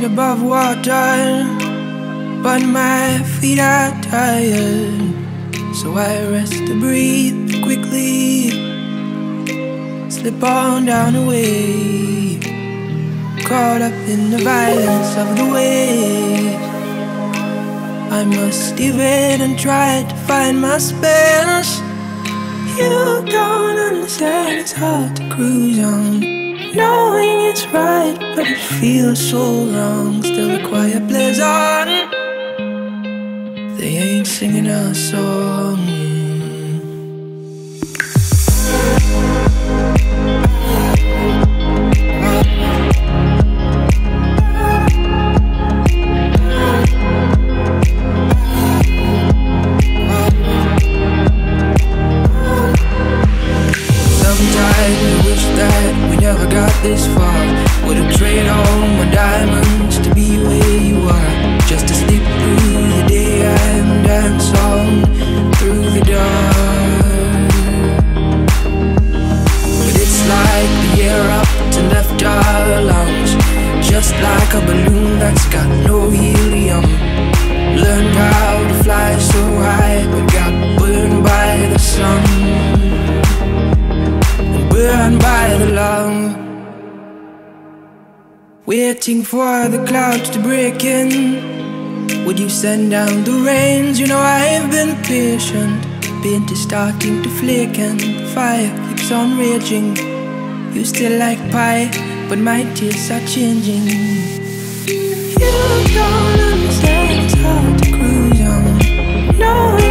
above water, but my feet are tired, so I rest to breathe quickly. Slip on down the wave, caught up in the violence of the waves. I must even and try to find my space. You don't understand, it's hard to cruise on, knowing it's right, but it feels so wrong. Still the choir plays on, they ain't singing our song. This far, would've traded all my diamonds to be where you are, just to slip through the day and dance on through the dark. But it's like the air up and left our lungs, just like a balloon that's got no helium. Learned how to fly so high, but got burned by the sun and burned by the love. Waiting for the clouds to break in, would you send down the rains? You know I've been patient, paint is starting to flake and the fire keeps on raging. You still like pie, but my tastes are changing. You don't understand, it's hard to cruise on, knowing